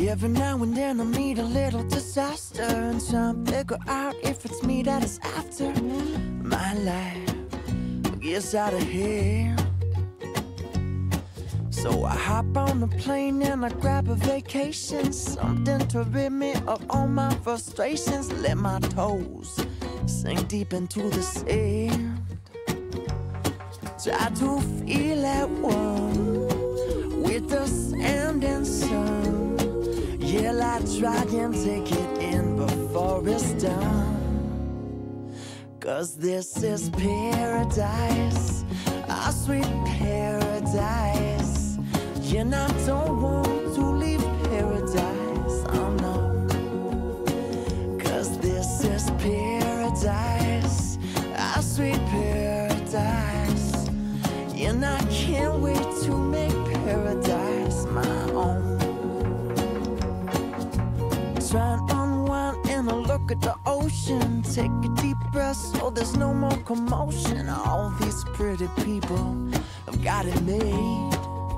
Every now and then I meet a little disaster and try to figure out if it's me that is after. My life gets out of hand, so I hop on the plane and I grab a vacation, something to rid me of all my frustrations. Let my toes sink deep into the sand, try to feel at one with the sand and sun. Yeah, I try and take it in before it's done, 'cause this is paradise, our sweet paradise. And I don't want to leave paradise, oh no, 'cause this is paradise, our sweet paradise. And I can't wait to make paradise my own. Try and unwind and I look at the ocean, take a deep breath so there's no more commotion. All these pretty people have got it made,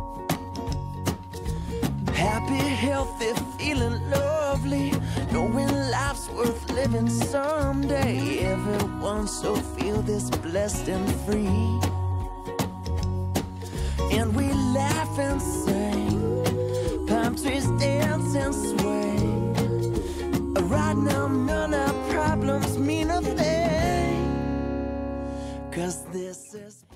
happy, healthy, feeling lovely, knowing life's worth living someday. Everyone should feel this blessed and free, and we laugh and sing, palm trees dance and swing. Right now none of our problems mean a thing, 'cause this is